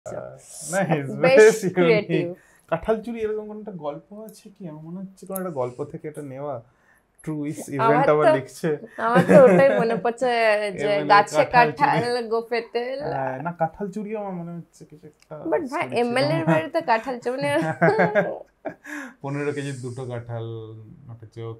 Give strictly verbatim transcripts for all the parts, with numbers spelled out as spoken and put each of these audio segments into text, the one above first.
Nice, বেশ বেশ creative. কাঁঠাল চুরি এরকম কোন একটা গল্প আছে কি? আমার মনে হচ্ছে কোন একটা গল্প থেকে এটা নেওয়া। ট্রু ইভেন্ট আবার লিখছে। আমার তো ওটাই মনে পড়ছে যে গাছে কাঁঠাল গোফে তেল। না, কাঁঠাল চুরি আমার মনে হচ্ছে কিছু একটা। বাট ভাই এমএলএ এর বাড়িতে কাঁঠাল চুরি মানে পনেরো কেজি দুটো কাঁঠাল, নটা চোখ।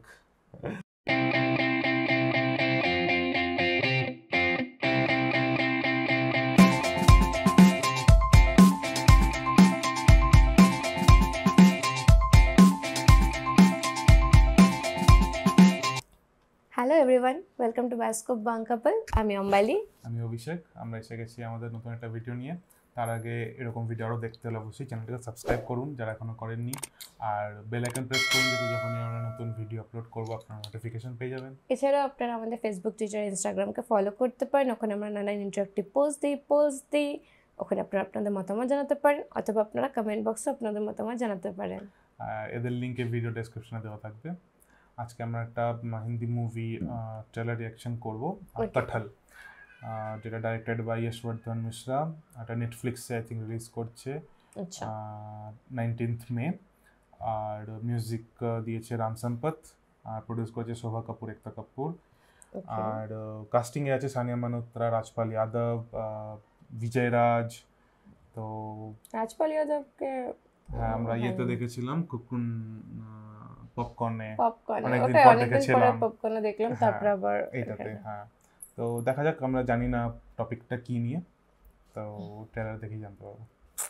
Hello everyone, welcome to Bioscope বাংকাপল। আমি অম্বালি, আমি অভিষেক। আমরা এসে গেছি আমাদের নতুন একটা ভিডিও নিয়ে। তার আগে এরকম ভিডিও আরও দেখতে হলে অবশ্যই চ্যানেলটাকে সাবস্ক্রাইব করুন যারা এখনও করেননি, আর বেল আইকন প্রেস করুন যাতে যখনই আমরা নতুন ভিডিও আপলোড করবো আপনারা নোটিফিকেশন পেয়ে যাবেন। এছাড়াও আপনারা আমাদের ফেসবুক, টুইটার, ইনস্টাগ্রামকে ফলো করতে পারেন। ওখানে আমরা নানান ইন্টারেক্টিভ পোস্ট দিই পোস্ট দিই ওখানে আপনারা আপনাদের মতামত জানাতে পারেন, অথবা আপনারা কমেন্ট বক্সে আপনাদের মতামত জানাতে পারেন। এদের লিঙ্কে ভিডিও ডেসক্রিপশনে দেওয়া থাকবে। আজকে আমরা একটা হিন্দি মুভি ট্রেলার রিয়াকশন করবো, কাঁঠাল, যেটা ডাইরেক্টেড বাই যশবর্ধন মিশ্রা। এটা নেটফ্লিক্সে আই থিঙ্ক রিলিজ করছে নাইনটিন্থ মে। আর মিউজিক দিয়েছে রাম সম্পত, আর প্রডিউস করেছে শোভা কাপুর, একতা কাপুর। আর কাস্টিংয়ে আছে সানিয়া মালহোত্রা, রাজপাল যাদব, বিজয় রাজ। তো রাজপাল যাদবকে হ্যাঁ আমরা ইয়েতে দেখেছিলাম, কুকুন পপকর্নে, পপকর্ন অনেকদিন ওটা পর অনেকদিন পরে দেখেছিলাম, পপকর্নে দেখলাম, তারপর আবার এইটাতে। হ্যাঁ, তো দেখা যাক, আমরা জানি না টপিকটা কি নিয়ে, তো ট্রেলার দেখেই জানতে পারবো।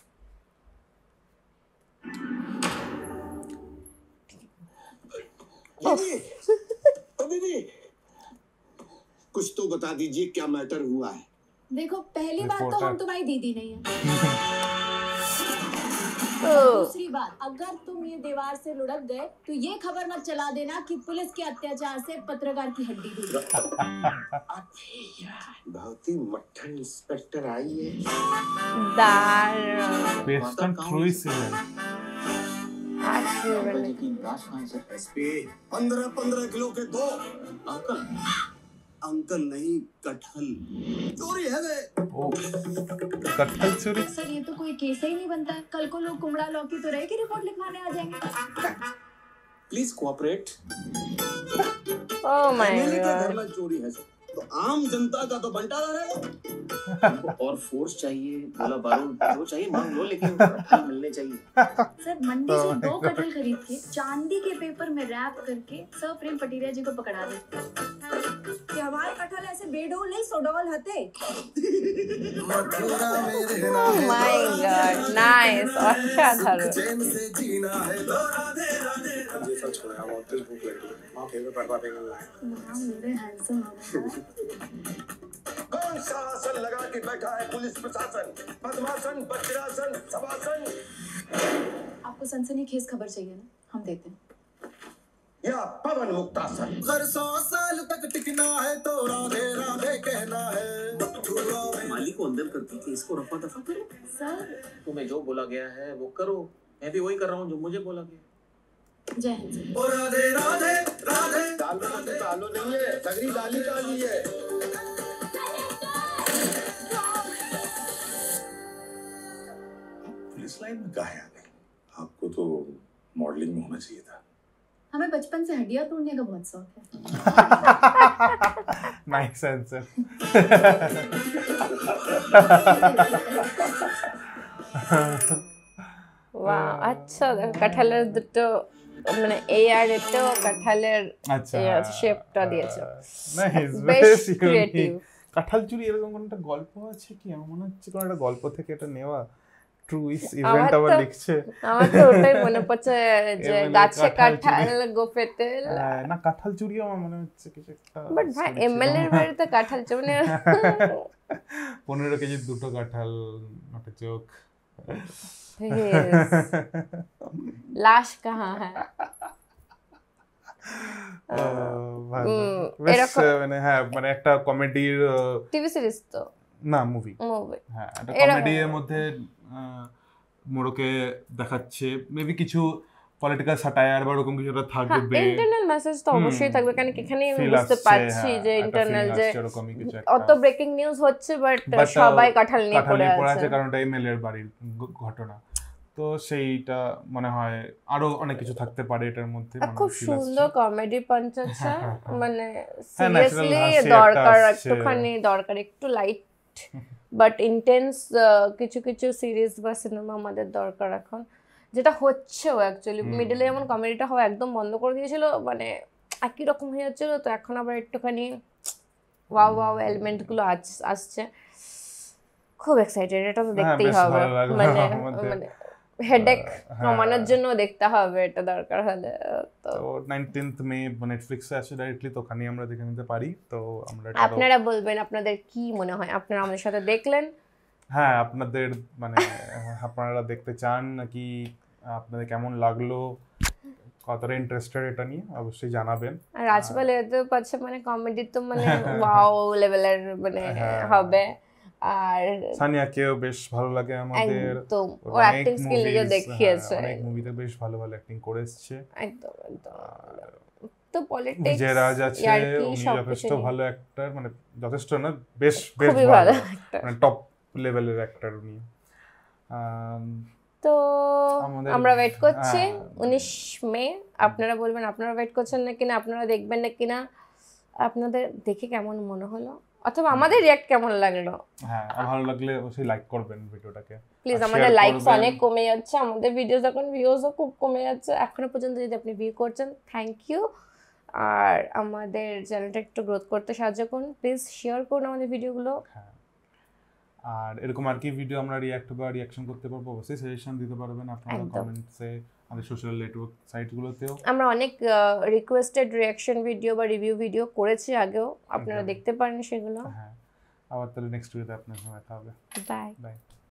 दीदी कुछ तो बता दीजिए क्या मैटर हुआ है। देखो पहली बात तो हम तुम्हारी दीदी नहीं है। दूसरी बात, अगर तुम ये दीवार से लुढ़क गए तो ये खबर मत चला देना कि पुलिस के अत्याचार से पत्रकार की हड्डी टूटी। बहुत ही मट्ठन इंस्पेक्टर आई है। दारुण। Based on true incident. पंद्रह पंद्रह किलो के दो अंकल। अंकल नहीं, कटहल चोरी है वे। ओ, कटहल चोरी? सर ये तो कोई केस ही नहीं बनता है। कल को लोग कुमड़ा लौकी तो रहे की रिपोर्ट लिखवाने आ जाएंगे। Please cooperate. Oh my god, घर में चोरी है सर, तो आम जनता का तो बंटारा रहेगा। और फोर्स चाहिए, गोला बारूद जो चाहिए मांग लो, लेकिन कटहल मिलने चाहिए। सर मंडी से दो कटहल खरीद के चांदी के पेपर में रैप करके सर प्रेम पटिरिया जी को पकड़ा दे। कि हमारे कटहल ऐसे बेडोल नहीं सोडोल हते। ओह माय गॉड, नाइस, असाधारण। ये सच हो रहा है, बहुत तेज भूख लगी है। मां फेवरेट करवा देंगे। नाम मेरे हैंडसम हो गया। कौन सा आसन लगा के बैठा है पुलिस प्रशासन? पद्मासन, वज्रासन, शवासन। आपको सनसनीखेज खबर चाहिए ना, हम देते हैं। या पवन मुक्तासन। अगर सौ साल तक टिकना है तो राधे राधे कहना है। मालिक को अंदर करके केस को रफा दफा करो। सर तुम्हें जो बोला गया है वो करो, मैं भी वही कर रहा हूँ जो मुझे बोला गया। जय हिंद सर। ओ राधे राधे राधे दालो नहीं, दालो नहीं है, सगरी दाली काली है। पुलिस लाइन में काहे आ गए? आपको तो मॉडलिंग में होना चाहिए था। हमें बचपन से हड्डियां तोड़ने का बहुत शौक है। Nice answer. वाह, अच्छा। কাঁঠালের দুটো মানে এই আর এটাও কাঁঠালের আচ্ছা শেপটা দিয়েছে। নাইস, বেশ বেশ ক্রিয়েটিভ। কাঁঠাল চুরি এরকম কোন একটা গল্প আছে কি? আমার মনে হচ্ছে কোন একটা গল্প থেকে এটা নেওয়া। ট্রু ইভেন্ট আবার লিখছে। আমার তো ওটাই মনে পড়ছে যে গাছে কাঁঠাল গোফে তেল। না, কাঁঠাল চুরি আমার মনে হচ্ছে কিছু একটা। বাট ভাই এমএলএ এর বাড়িতে কাঁঠাল চুরি মানে পনেরো কেজি দুটো কাঁঠাল, নটা চোখ। লাশ কাহা হ্যাঁ। মানে হ্যাঁ, মানে একটা কমেডির টিভি সিরিজ তো না, মুভি মুভি। হ্যাঁ, একটা কমেডির মধ্যে মোড়কে দেখাচ্ছে। মেবি কিছু পলিটিক্যাল স্যাটায়ার বা ওরকম কিছু একটা থাকবে, ইন্টারনাল মেসেজ তো অবশ্যই হুম, থাকবে, কারণ এখানে আমি feel বুঝতে আসছে, পারছি হ্যাঁ, যে একটা ইন্টারনাল feeling যে আসছে এরকমই কিছু একটা। অত ব্রেকিং নিউজ হচ্ছে, বাট But, সবাই আহ, কাঁঠাল নিয়ে কাঁঠাল পড়ে নিয়ে পড়ে আছে। আছে কারণ এটা এমএলএর বাড়ির গ- ঘটনা, তো সেইটা মনে হয় আরো অনেক কিছু থাকতে পারে এটার মধ্যে। আর মনে খুব হয় feel সুন্দর আসছে। কমেডি পাঞ্চ আছে, হ্যাঁ, হ্যাঁ, হ্যাঁ। মানে হ্যাঁ, natural সিরিয়াসলি হাসি একটা দরকার, আসছে। একটুখানি দরকার, একটু লাইট বাট ইন্টেন্স কিছু কিছু সিরিজ বা সিনেমা আমাদের দরকার এখন, যেটা হচ্ছেও অ্যাকচুয়ালি। হুম। মিডলে যেমন কমেডিটা হওয়া একদম বন্ধ করে দিয়েছিল, মানে একই রকম হয়ে যাচ্ছিল, তো এখন আবার একটুখানি ওয়াও ওয়াও এলিমেন্টগুলো আসছে। খুব এক্সাইটেড, এটা তো হ্যাঁ, দেখতেই বেশ হবে, ভালো লাগলো মানে আমাদের। মানে হেডেক হ্যাঁ। কমানোর জন্য দেখতে হবে এটা দরকার হলে। তো তো নাইনটিন্থ মে নেটফ্লিক্সে আছে ডাইরেক্টলি, তো ওখানেই আমরা দেখে নিতে পারি। তো আমরা এটা আরো- আপনারা বলবেন আপনাদের কি মনে হয়, আপনারা আমাদের সাথে দেখলেন, হ্যাঁ আপনাদের মানে আপনারা দেখতে চান নাকি, আপনাদের কেমন লাগলো, কতটা ইন্টারেস্টেড এটা নিয়ে অবশ্যই জানাবেন। আর রাজপাল এতে পাচ্ছে মানে কমেডি তো মানে ওয়াও লেভেলের মানে হ্যাঁ। হবে। আর সানিয়াকেও বেশ ভালো লাগে আমাদের, একদম ওর ও অনেক অ্যাক্টিং স্কিল নিজে movies, দেখিয়েছে, হ্যাঁ, অনেক মুভিতে বেশ ভালো ভালো অ্যাক্টিং করে এসেছে। একদম একদম। তো পলিটিক্স বিজয় রাজ আছে, ইয়ার্কি উনি সব যথেষ্ট কিছু নিয়ে ভালো অ্যাক্টর, মানে যথেষ্ট না, বেশ বেশ খুবই ভালো, ভালো একটা। মানে টপ লেভেলের অ্যাক্টর উনি। আম, তো আমাদের- আমরা ওয়েট করছি হ্যাঁ। উনিশ মে। আপনারা বলবেন আপনারা ওয়েট করছেন না কিনা, আপনারা দেখবেন না কিনা, আপনাদের দেখে কেমন মনে হলো, অথবা আমাদের রিয়াক্ট কেমন লাগলো। হ্যাঁ, আর ভালো লাগলে অবশ্যই লাইক করবেন ভিডিওটাকে, প্লিজ, আর আমাদের share লাইকস করবেন। অনেক কমে যাচ্ছে, আমাদের ভিডিওস এখন ভিউজও খুব কমে যাচ্ছে। এখনো পর্যন্ত যদি আপনি ভিউ করছেন, থ্যাংক ইউ। আর আমাদের চ্যানেলটা একটু গ্রোথ করতে সাহায্য করুন, প্লিজ শেয়ার করুন আমাদের ভিডিওগুলো। হ্যাঁ, আর এরকম আর কি ভিডিও আমরা রিয়াক্ট বা রিয়াকশন করতে পারবো, অবশ্যই সাজেশন দিতে পারবেন আপনারা একদম। কমেন্টসে, আমাদের সোশ্যাল নেটওয়ার্ক সাইটগুলোতেও। আমরা অনেক রিকোয়েস্টেড রিয়াকশন ভিডিও বা রিভিউ ভিডিও করেছি আগেও, আপনারা একদম। দেখতে পারেন সেগুলো। হ্যাঁ, আবার তাহলে নেক্সট ভিডিওতে আপনার সঙ্গে দেখা হবে। বাই। বাই।